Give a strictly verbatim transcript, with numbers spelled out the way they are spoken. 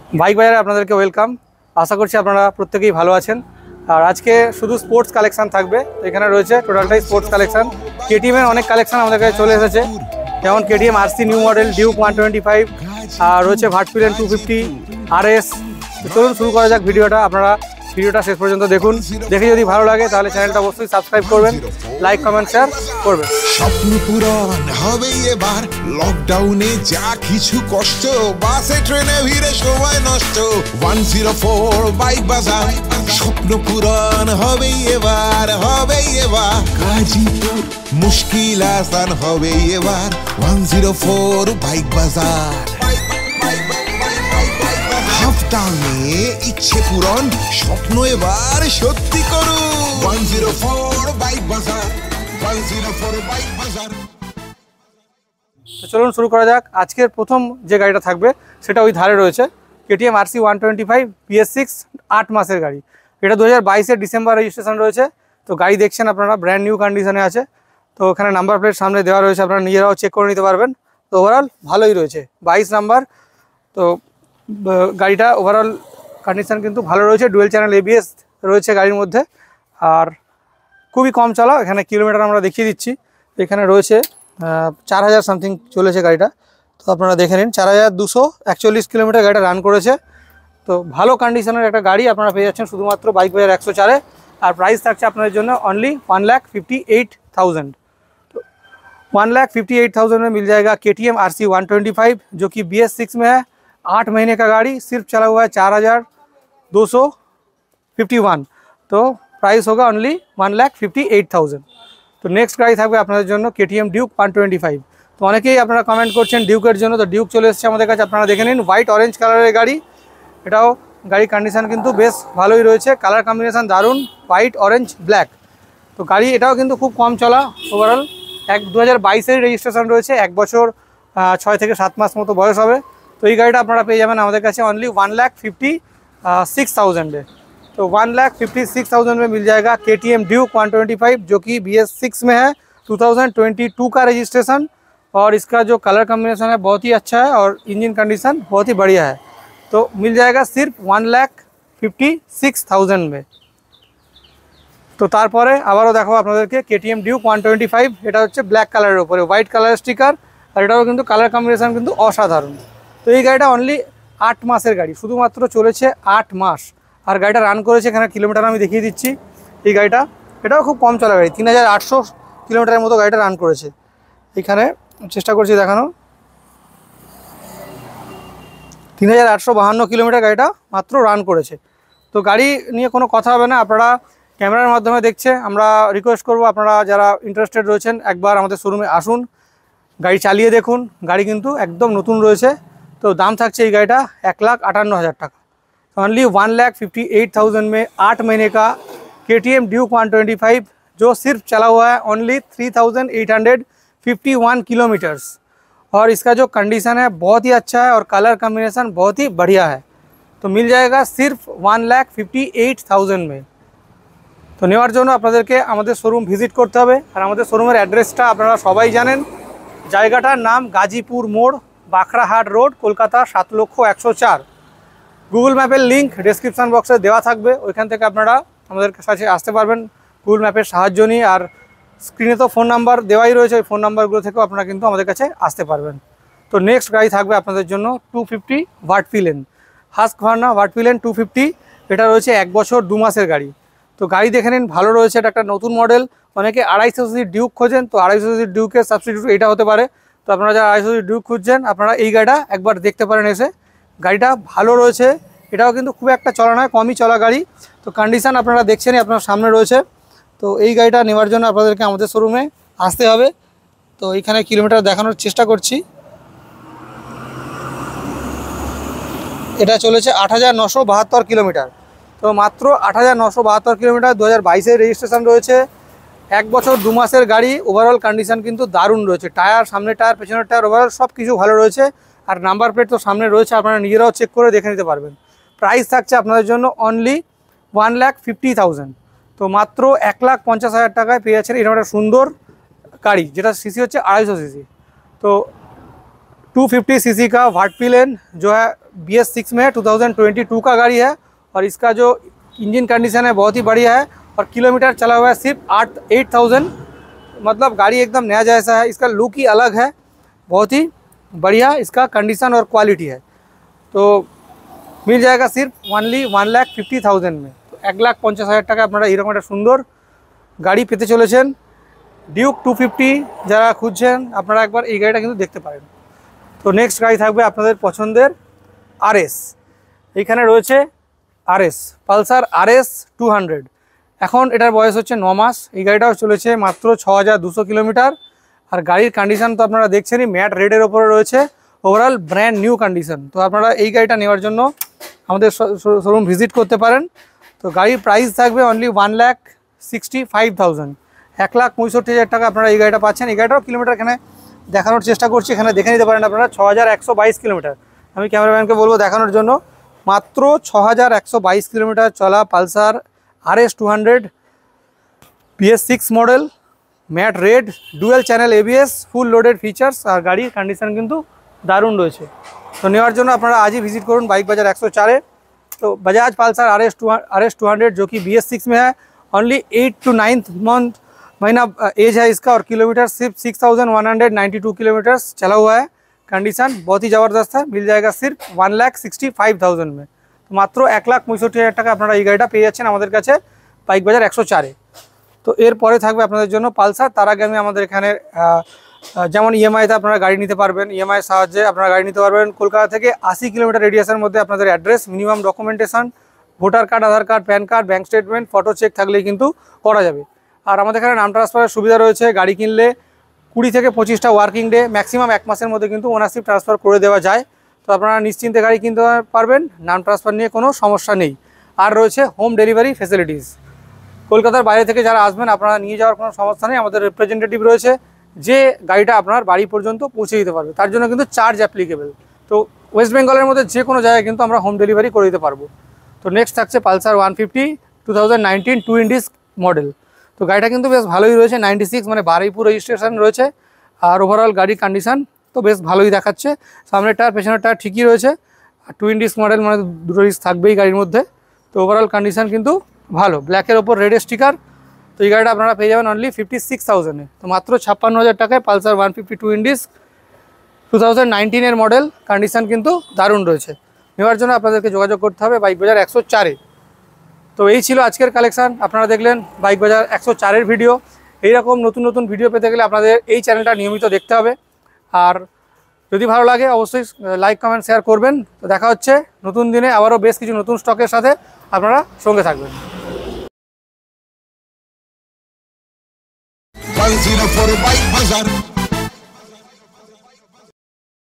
Bike বাজারে আপনাদেরকে welcome. আশা করছি আপনারা প্রত্যেকেই ভালো আছেন। আর আজকে শুধু স্পোর্টস কালেকশন থাকবে। এখানে রয়েছে টোটালটাই স্পোর্টস কালেকশন। কেটিএমের অনেক কালেকশন আমাদের কাছে চলে এসেছে, যেমন KTM RC new model, Duke one twenty five, আর রয়েছে ভার্টপিলেন টু ফিফটি আরএস। চলুন শুরু করা যাক ভিডিওটা। আপনারা ভিডিওটা শেষ পর্যন্ত দেখুন, দেখে যদি ভালো লাগে তাহলে চ্যানেলটা অবশ্যই সাবস্ক্রাইব করবেন, লাইক কমেন্ট শেয়ার করবেন। স্বপ্ন পূরণ হবে এবার, লকডাউনে যা কিছু কষ্ট, বাসে ট্রেনে ভিড়ে সময় নষ্ট। ওয়ান জিরো ফোর বাইক বাজার, স্বপ্ন পূরণ হবে এবার, হবে এবার গাজীপুর, মুশকিল আসান হবে এবার। ওয়ান জিরো ফোর বাইক বাজার, হাফটাউনে ইচ্ছে পূরণ, স্বপ্ন এবার সত্যি করুন। One zero four bike Bazaar, one zero four bike Bazaar. তো চলুন শুরু করা যাক। আজকের প্রথম যে গাড়িটা থাকবে সেটা ওই ধারে রয়েছে KTM RC one twenty five BS six, আট মাসের গাড়ি। এটা দু হাজার বাইশের ডিসেম্বর রেজিস্ট্রেশন রয়েছে। তো গাড়ি দেখছেন আপনারা, ব্র্যান্ড নিউ কন্ডিশনে আছে। তো ওখানে নাম্বার প্লেট সামনে দেওয়া রয়েছে, আপনারা নিজেরাও চেক করে নিতে পারবেন। তো ওভারঅল ভালোই রয়েছে, বাইশ নাম্বার। তো গাড়িটা ওভারঅল কন্ডিশন কিন্তু ভালো রয়েছে। ডুয়েল চ্যানেল এবিএস রয়েছে গাড়ির মধ্যে, আর খুবই কম চলা। এখানে কিলোমিটার আমরা দেখিয়ে দিচ্ছি। এখানে রয়েছে চার হাজার সামথিং চলেছে গাড়িটা। তো আপনারা দেখে নিন, চার হাজার দুশো একচল্লিশ কিলোমিটার গাড়িটা রান করেছে। তো ভালো কন্ডিশনের একটা গাড়ি আপনারা পেয়ে যাচ্ছেন শুধুমাত্র বাইক বাজার একশো চারে। আর প্রাইস থাকছে আপনাদের জন্য only one lakh fifty eight thousand. तो one lakh fifty eight thousand में मिल जाएगा K T M R C one twenty five, जो कि बी एस सिक्स में है। आठ महीने का गाड़ी, सिर्फ चला हुआ है चार हज़ार दो सौ फिफ्टी वन। तो प्राइस होगा only one lakh fifty eight thousand. तो नेक्स्ट गाड़ी থাকবে আপনাদের জন্য KTM Duke one twenty five. তো অনেকেই আপনারা কমেন্ট করছেন ডিউকের জন্য। তো ডিউক চলে এসেছে আমাদের কাছে, আপনারা দেখে নিন। হোয়াইট অরেঞ্জ কালারের গাড়ি, এটাও গাড়ির কন্ডিশন কিন্তু বেশ ভালোই রয়েছে। কালার কম্বিনেশন দারুণ, হোয়াইট অরেঞ্জ ব্ল্যাক। তো গাড়ি এটাও কিন্তু খুব কম চলা। ওভারঅল এক দু হাজার বাইশের রেজিস্ট্রেশন রয়েছে, এক বছর ছয় থেকে সাত মাস মতো বয়স হবে। তো এই গাড়িটা আপনারা পেয়ে যাবেন আমাদের কাছে only one lakh fifty six thousand है। तो one lakh fifty six thousand में मिल जाएगा K T M Duke one twenty five, जो कि बी एस सिक्स में है, टू थाउजेंड ट्वेंटी टू का रजिस्ट्रेशन। और इसका जो कलर कम्बिनेशन है बहुत ही अच्छा है, और इंजन कंडीशन बहुत ही बढ़िया है। तो मिल जाएगा सिर्फ one lakh fifty six thousand में। तो তারপরে আবারও দেখাবো আপনাদেরকে KTM Duke one twenty five. এটা হচ্ছে ব্ল্যাক কালারের উপরে হোয়াইট কালার স্টিকার, আর এটাও কিন্তু কালার কম্বিনেশন কিন্তু অসাধারণ। তো এই গাড়িটা অনলি আট মাসের গাড়ি, শুধুমাত্র চলেছে আট মাস। আর গাড়িটা রান করেছে, এখানে কিলোমিটার আমি দেখিয়ে দিচ্ছি। এই গাড়িটা এটাও খুব কম চলা গাড়ি, তিন হাজার আটশো কিলোমিটারের মতো গাড়িটা রান করেছে। এখানে চেষ্টা করছি দেখানো, তিন হাজার আটশো বাহান্ন কিলোমিটার গাড়িটা মাত্র রান করেছে। তো গাড়ি নিয়ে কোনো কথা হবে না, আপনারা ক্যামেরার মাধ্যমে দেখছে। আমরা রিকোয়েস্ট করব আপনারা যারা ইন্টারেস্টেড রয়েছেন একবার আমাদের শোরুমে আসুন, গাড়ি চালিয়ে দেখুন। গাড়ি কিন্তু একদম নতুন রয়েছে। তো দাম থাকছে এই গাড়িটা এক লাখ আটান্ন हज़ार টাকা। Only one lakh fifty eight thousand में आठ महीने का K T M Duke one twenty five, जो सिर्फ चला हुआ है only three thousand eight hundred fifty one kilometres. और इसका जो कंडीशन है बहुत ही अच्छा है, और कलर कम्बिनेशन बहुत ही बढ़िया है। तो मिल जाएगा सिर्फ one lakh fifty eight thousand में। তো নেওয়ার জন্য আপনাদেরকে আমাদের শোরুম ভিজিট করতে হবে। আর আমাদের শোরুমের অ্যাড্রেসটা আপনারা সবাই জানেন। জায়গাটার নাম গাজীপুর মোড়, বাখরাহাট রোড, কলকাতা সাত লক্ষ একশো চার। গুগল ম্যাপের লিঙ্ক ডেসক্রিপশান বক্সে দেওয়া থাকবে, ওইখান থেকে আপনারা আমাদের কাছে আসতে পারবেন গুগল ম্যাপের সাহায্য নিয়ে। আর স্ক্রিনে তো ফোন নাম্বার দেওয়াই রয়েছে, ওই ফোন নাম্বারগুলো থেকেও আপনারা কিন্তু আমাদের কাছে আসতে পারবেন। তো নেক্সট গাড়ি থাকবে আপনাদের জন্য two fifty Vitpilen, Husqvarna Vitpilen two fifty. এটা রয়েছে এক বছর দু মাসের গাড়ি। তো গাড়ি দেখে নিন, ভালো রয়েছে। এটা একটা নতুন মডেল। অনেকে আড়াইশো সিসির ডিউক খোঁজেন, তো আড়াইশো সিসির ডিউকের সাবস্টিটিউট এটা হতে পারে। তো আপনারা যারা আড়াইশো সিসির ডিউক খুঁজছেন, আপনারা এই গাড়িটা একবার দেখতে পারেন এসে। গাড়িটা ভালো রয়েছে, এটাও কিন্তু খুব একটা চলা নয়, কমই চলা গাড়ি। তো কন্ডিশান আপনারা দেখছেনই, আপনার সামনে রয়েছে। তো এই গাড়িটা নেওয়ার জন্য আপনাদেরকে আমাদের শোরুমে আসতে হবে। তো এইখানে কিলোমিটার দেখানোর চেষ্টা করছি। এটা চলেছে আট হাজার নশো বাহাত্তর কিলোমিটার। তো মাত্র আট হাজার নশো বাহাত্তর কিলোমিটার, দু হাজার বাইশের রেজিস্ট্রেশন রয়েছে, এক বছর দু মাসের গাড়ি। ওভারঅল কন্ডিশন কিন্তু দারুণ রয়েছে। টায়ার, সামনের টায়ার, পেছনের টায়ার, ওভারঅল সব কিছু ভালো রয়েছে। আর নাম্বার প্লেট তো সামনে রয়েছে, আপনারা নিজেরাও চেক করে দেখে নিতে পারবেন। প্রাইস থাকছে আপনাদের জন্য only one lakh fifty thousand. তো মাত্র এক লাখ পঞ্চাশ হাজার টাকায় পেয়ে যাচ্ছেন এরকম একটা সুন্দর গাড়ি, যেটা সিসি হচ্ছে আড়াইশো सीसी। तो टू फिफ्टी सीसी का भार्टपिलेन जो है बी एस सिक्स में टू थाउजेंड ट्वेंटी टू का गाड़ी है और इसका जो इंजन कंडीशन है बहुत ही बढ़िया है और किलोमीटर चला हुआ है सिर्फ आठ एट थाउजेंड, मतलब गाड़ी एकदम नया जैसा है। इसका लुक ही अलग है, बहुत ही बढ़िया इसका कंडीशन और क्वालिटी है। तो मिल जाएगा सिर्फ only one lakh fifty thousand में। तो एक लाख पचास हज़ार टाका আপনারা এরকম একটা সুন্দর গাড়ি পেতে চলেছেন। ডিউক টু ফিফটি যারা খুঁজছেন আপনারা একবার এই গাড়িটা কিন্তু দেখতে পারেন। তো নেক্সট গাড়ি থাকবে আপনাদের পছন্দের আরএস। এইখানে রয়েছে RS, Pulsar RS two hundred. এখন এটার বয়স হচ্ছে ন মাস। এই গাড়িটাও চলেছে মাত্র ছ হাজার দুশো কিলোমিটার। আর গাড়ির কন্ডিশন তো আপনারা দেখছেনই, ম্যাট রেডের ওপরে রয়েছে, ওভারঅল ব্র্যান্ড নিউ কন্ডিশন। তো আপনারা এই গাড়িটা নেওয়ার জন্য আমাদের শোরুম ভিজিট করতে পারেন। তো গাড়ির প্রাইস থাকবে only one lakh sixty five thousand, এক লাখ পঁয়ষট্টি হাজার টাকা আপনারা এই গাড়িটা পাচ্ছেন। এই গাড়িটাও কিলোমিটার এখানে দেখানোর চেষ্টা করছি, এখানে দেখে নিতে পারেন আপনারা ছ হাজার একশো বাইশ কিলোমিটার। আমি ক্যামেরাম্যানকে বলবো দেখানোর জন্য। মাত্র ছ হাজার একশো বাইশ কিলোমিটার চলা Pulsar RS two hundred B S six model, matte red, dual channel ABS, full loaded features আর গাড়ির কন্ডিশন কিন্তু দারুণ রয়েছে। তো নেওয়ার জন্য আপনারা আজই ভিজিট করুন বাইক বাজার একশো চারে। तो Bajaj Pulsar R S two R S two hundred जो कि बी एस सिक्स में है, only eight two ninth month महीना एज है इसका और किलोमीटर सिर्फ six thousand one hundred ninety two kilometres चला हुआ है। कंडीशन बहुत ही ज़बरदस्त है, मिल जाएगा सिर्फ one lakh sixty five thousand में। तो मात्र एक लाख पैंसठ हज़ार टाका আপনারা এই গাড়িটা পেয়ে যাচ্ছেন আমাদের কাছে বাইক বাজার একশো চারে। তো এরপরে থাকবে আপনাদের জন্য পালসার। তার আগে আমি আমাদের এখানে যেমন ইএমআইতে আপনারা গাড়ি নিতে পারবেন, ইএমআই সাহায্যে আপনারা গাড়ি নিতে পারবেন। কলকাতা থেকে আশি কিলোমিটার রেডিয়াসের মধ্যে আপনাদের address, minimum documentation, voter card, Aadhaar card, PAN card, bank statement, photo cheque থাকলেই কিন্তু করা যাবে। আর আমাদের এখানে নাম ট্রান্সফারের সুবিধা রয়েছে। গাড়ি কিনলে কুড়ি থেকে পঁচিশটা ওয়ার্কিং ডে, ম্যাক্সিমাম এক মাসের মধ্যে কিন্তু ওনারশিপ ট্রান্সফার করে দেওয়া যায়। তো আপনারা নিশ্চিন্তে গাড়ি কিনতে পারবেন, নাম ট্রান্সফার নিয়ে কোনো সমস্যা নেই। আর রয়েছে হোম ডেলিভারি ফেসিলিটিস। কলকাতার বাইরে থেকে যারা আসবেন আপনারা নিয়ে যাওয়ার কোনো সমস্যা নেই, আমাদের রিপ্রেজেন্টেটিভ রয়েছে যে গাড়িটা আপনার বাড়ি পর্যন্ত পৌঁছে দিতে পারবে। তার জন্য কিন্তু চার্জ অ্যাপ্লিকেবল। তো ওয়েস্ট বেঙ্গলের মধ্যে যে কোনো জায়গায় কিন্তু আমরা হোম ডেলিভারি করে দিতে পারবো। তো নেক্সট থাকছে Pulsar one fifty two thousand nineteen twin ইন্ডিস মডেল। তো গাড়িটা কিন্তু বেশ ভালোই রয়েছে, নাইনটি সিক্স মানে বারুইপুর রেজিস্ট্রেশন রয়েছে। আর ওভারঅল গাড়ির কন্ডিশন তো বেশ ভালোই দেখাচ্ছে। সামনের টায়ার পেছনের টায়ার ঠিকই রয়েছে। আর টু ইন্ডিস মডেল মানে দুটো ডিস্ক থাকবেই গাড়ির মধ্যে। তো ওভারঅল কন্ডিশন কিন্তু ভালো, ব্ল্যাকের ওপর রেড স্টিকার। তো এই গাড়িটা আপনারা পেয়ে যাবেন অনলি ফিফটি সিক্স থাউজেন্ডে। তো মাত্র ছাপ্পান্ন হাজার টাকায় পালসার ওয়ান ফিফটি টু ইন্ডিস টু থাউজেন্ড নাইনটিনের মডেল, কন্ডিশন কিন্তু দারুণ রয়েছে। নেওয়ার জন্য আপনাদেরকে যোগাযোগ করতে হবে বাইক বাজার একশো চারে। তো এই ছিল আজকের কালেকশান। আপনারা দেখলেন বাইক বাজার একশো চারের ভিডিও। এইরকম নতুন নতুন ভিডিও পেতে গেলে আপনাদের এই চ্যানেলটা নিয়মিত দেখতে হবে। আর যদি ভালো লাগে অবশ্যই লাইক কমেন্ট শেয়ার করবেন। তো দেখা হচ্ছে নতুন দিনে আবারও বেশ কিছু নতুন স্টকের সাথে, আপনারা সঙ্গে থাকবেন। one oh four Bike Bazaar।